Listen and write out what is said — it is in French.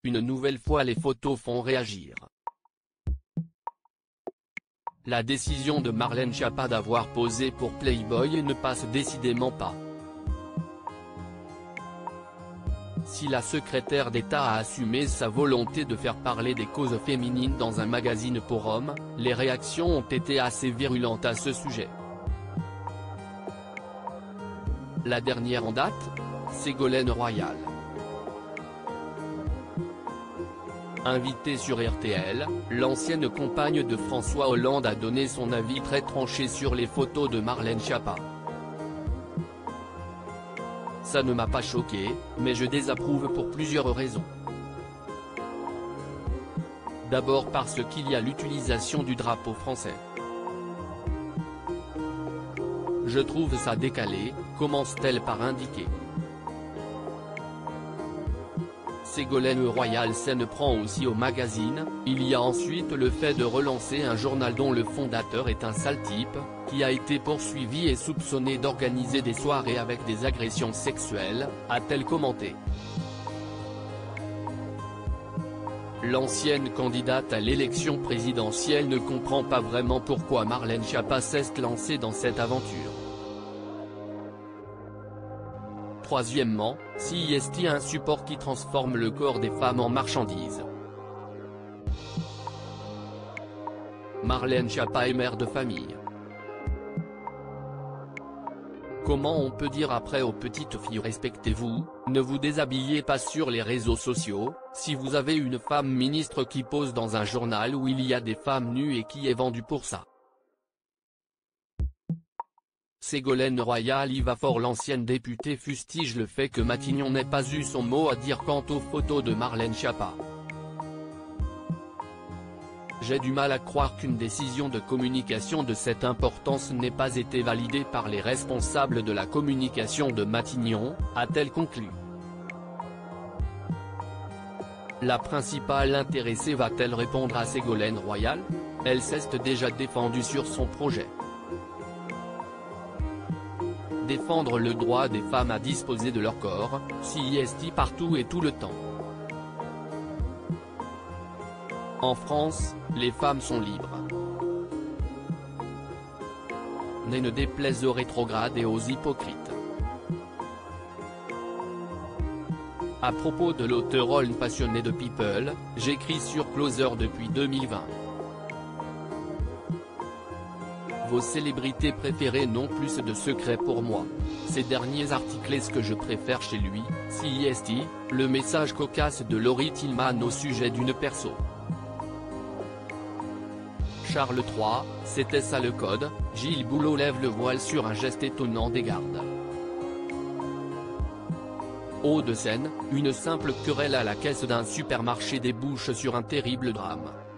Une nouvelle fois les photos font réagir. La décision de Marlène Schiappa d'avoir posé pour Playboy ne passe décidément pas. Si la secrétaire d'État a assumé sa volonté de faire parler des causes féminines dans un magazine pour hommes, les réactions ont été assez virulentes à ce sujet. La dernière en date, Ségolène Royal. Invitée sur RTL, l'ancienne compagne de François Hollande a donné son avis très tranché sur les photos de Marlène Schiappa. Ça ne m'a pas choqué, mais je désapprouve pour plusieurs raisons. D'abord parce qu'il y a l'utilisation du drapeau français. Je trouve ça décalé, commence-t-elle par indiquer. Ségolène Royal s'en prend aussi au magazine. Il y a ensuite le fait de relancer un journal dont le fondateur est un sale type, qui a été poursuivi et soupçonné d'organiser des soirées avec des agressions sexuelles, a-t-elle commenté. L'ancienne candidate à l'élection présidentielle ne comprend pas vraiment pourquoi Marlène Schiappa s'est lancée dans cette aventure. Troisièmement, si est un support qui transforme le corps des femmes en marchandise. Marlène Schiappa est mère de famille. Comment on peut dire après aux petites filles respectez-vous, ne vous déshabillez pas sur les réseaux sociaux, si vous avez une femme ministre qui pose dans un journal où il y a des femmes nues et qui est vendue pour ça. Ségolène Royal y va fort. L'ancienne députée fustige le fait que Matignon n'ait pas eu son mot à dire quant aux photos de Marlène Schiappa. J'ai du mal à croire qu'une décision de communication de cette importance n'ait pas été validée par les responsables de la communication de Matignon, a-t-elle conclu. La principale intéressée va-t-elle répondre à Ségolène Royal? Elle s'est déjà défendue sur son projet. Défendre le droit des femmes à disposer de leur corps, si est partout et tout le temps. En France, les femmes sont libres. Ne déplaise aux rétrogrades et aux hypocrites. À propos de l'auteur Holm passionné de People, j'écris sur Closer depuis 2020. Vos célébrités préférées n'ont plus de secrets pour moi. Ces derniers articles est ce que je préfère chez lui, si le message cocasse de Laurie Tillman au sujet d'une perso. Charles III, c'était ça le code. Gilles Boulot lève le voile sur un geste étonnant des gardes. Hauts-de-Seine, une simple querelle à la caisse d'un supermarché débouche sur un terrible drame.